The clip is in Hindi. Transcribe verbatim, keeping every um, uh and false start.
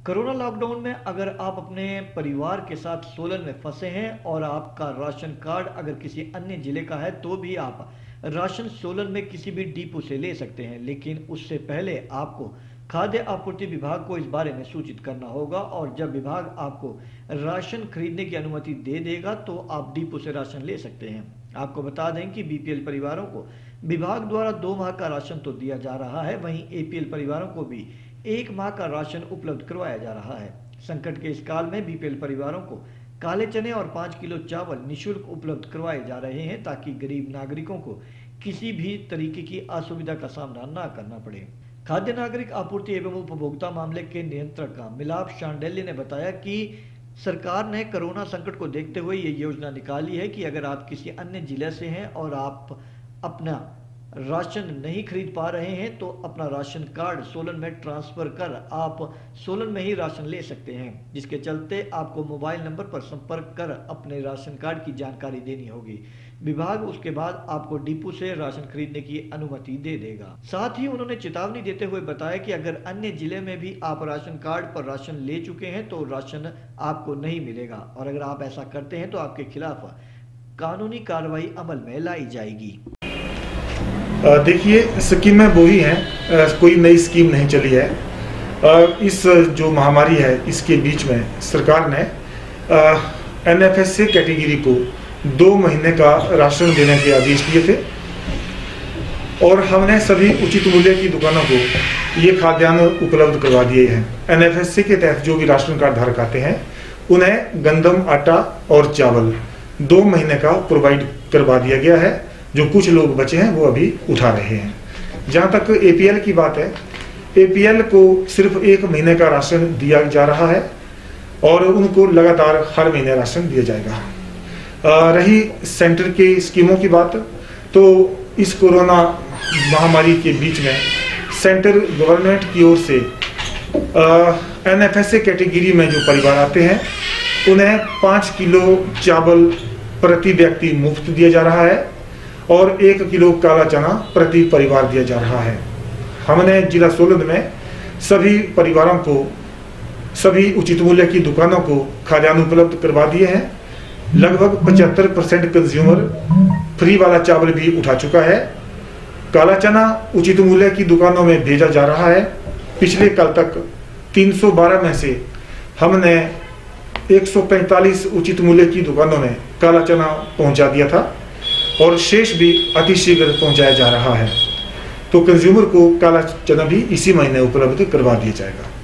कोरोना लॉकडाउन में अगर आप अपने परिवार के साथ सोलन में फंसे हैं और आपका राशन कार्ड अगर किसी अन्य जिले का है तो भी आप राशन सोलन में किसी भी डिपो से ले सकते हैं, लेकिन उससे पहले आपको खाद्य आपूर्ति विभाग को इस बारे में सूचित करना होगा और जब विभाग आपको राशन खरीदने की अनुमति दे देगा तो आप डिपो से राशन ले सकते हैं। आपको बता दें कि बीपीएल परिवारों को विभाग द्वारा दो माह का राशन तो दिया जा रहा है, वहीं एपीएल परिवारों को भी एक माह का राशन उपलब्ध करवाया जा रहा है। संकट के इस काल में बीपीएल परिवारों को काले चने और पाँच किलो चावल निःशुल्क उपलब्ध करवाए जा रहे हैं ताकि गरीब नागरिकों को किसी भी तरीके की असुविधा का सामना न करना पड़े। खाद्य नागरिक आपूर्ति एवं उपभोक्ता मामले के नियंत्रक मिलाप शांडिल्य ने बताया कि सरकार ने कोरोना संकट को देखते हुए ये योजना निकाली है कि अगर आप किसी अन्य जिले से हैं और आप अपना राशन नहीं खरीद पा रहे हैं तो अपना राशन कार्ड सोलन में ट्रांसफर कर आप सोलन में ही राशन ले सकते हैं, जिसके चलते आपको मोबाइल नंबर पर संपर्क कर अपने राशन कार्ड की जानकारी देनी होगी। विभाग उसके बाद आपको डिपो से राशन खरीदने की अनुमति दे देगा। साथ ही उन्होंने चेतावनी देते हुए बताया कि अगर अन्य जिले में भी आप राशन कार्ड पर राशन ले चुके हैं तो राशन आपको नहीं मिलेगा और अगर आप ऐसा करते हैं तो आपके खिलाफ कानूनी कार्रवाई अमल में लाई जाएगी। देखिए, स्कीमें वो ही हैं, कोई नई स्कीम नहीं चली है। इस जो महामारी है इसके बीच में सरकार ने एनएफएसए कैटेगरी को दो महीने का राशन देने के आदेश दिए थे और हमने सभी उचित मूल्य की दुकानों को ये खाद्यान्न उपलब्ध करवा दिए हैं। एनएफएसए के तहत जो भी राशन कार्ड धारक आते हैं उन्हें गंदम, आटा और चावल दो महीने का प्रोवाइड करवा दिया गया है। जो कुछ लोग बचे हैं वो अभी उठा रहे हैं। जहां तक एपीएल की बात है, एपीएल को सिर्फ एक महीने का राशन दिया जा रहा है और उनको लगातार हर महीने राशन दिया जाएगा। आ, रही सेंटर के स्कीमों की बात, तो इस कोरोना महामारी के बीच में सेंटर गवर्नमेंट की ओर से एनएफएसए कैटेगरी में जो परिवार आते हैं उन्हें पाँच किलो चावल प्रति व्यक्ति मुफ्त दिया जा रहा है और एक किलो काला चना प्रति परिवार दिया जा रहा है। हमने जिला सोलन में सभी परिवारों को, सभी उचित मूल्य की दुकानों को खाद्यान्न उपलब्ध करवा दिए हैं। लगभग पचहत्तर परसेंट कंज्यूमर फ्री वाला चावल भी उठा चुका है। काला चना उचित मूल्य की दुकानों में भेजा जा रहा है। पिछले कल तक तीन सौ बारह में से हमने एक सौ पैंतालीस उचित मूल्य की दुकानों में काला चना पहुंचा दिया था और शेष भी अतिशीघ्र पहुंचाया जा रहा है। तो कंज्यूमर को काला चना भी इसी महीने उपलब्ध करवा दिया जाएगा।